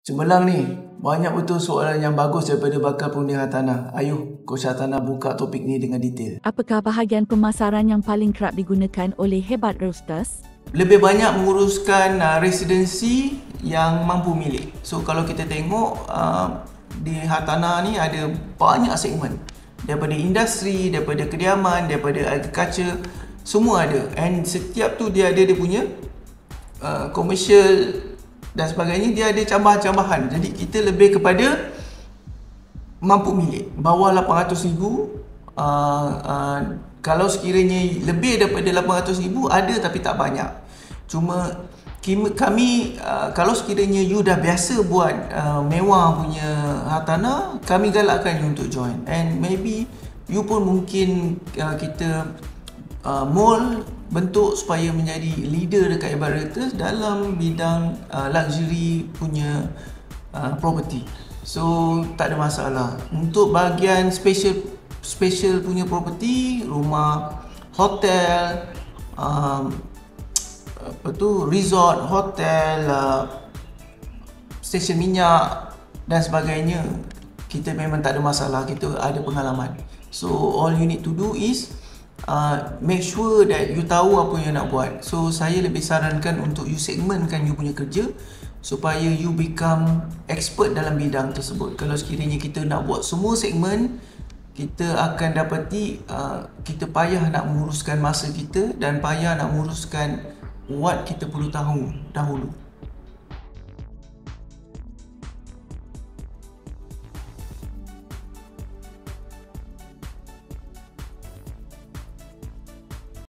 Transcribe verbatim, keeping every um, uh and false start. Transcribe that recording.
Cemerlang ni, banyak betul soalan yang bagus daripada bakal pengundi hartanah. Ayuh, Coach Hartanah buka topik ni dengan detail. Apakah bahagian pemasaran yang paling kerap digunakan oleh Hebat Roasters? Lebih banyak menguruskan uh, residensi yang mampu milik. So kalau kita tengok uh, di hartanah ni ada banyak segmen. Daripada industri, daripada kediaman, daripada agriculture, semua ada. And setiap tu dia ada dia punya uh, commercial dan sebagainya, dia ada cambahan-cambahan. Jadi kita lebih kepada mampu milik. Bawah lapan ratus ribu, uh, uh, kalau sekiranya lebih daripada lapan ratus ribu ada tapi tak banyak. Cuma kami, uh, kalau sekiranya you dah biasa buat uh, mewah punya hartanah, kami galakkan you untuk join. And maybe you pun mungkin uh, kita uh, mold bentuk supaya menjadi leader dekat Hebat Realtors dalam bidang uh, luxury punya uh, property. So tak ada masalah. Untuk bahagian special special punya property, rumah, hotel, um, apa tu, resort, hotel, uh, stesen minyak dan sebagainya, kita memang tak ada masalah, kita ada pengalaman. So all you need to do is Uh, make sure that you tahu apa yang nak buat. So saya lebih sarankan untuk you segmentkan you punya kerja supaya you become expert dalam bidang tersebut. Kalau sekiranya kita nak buat semua segmen, kita akan dapati uh, kita payah nak menguruskan masa kita dan payah nak menguruskan what kita perlu tahu dahulu.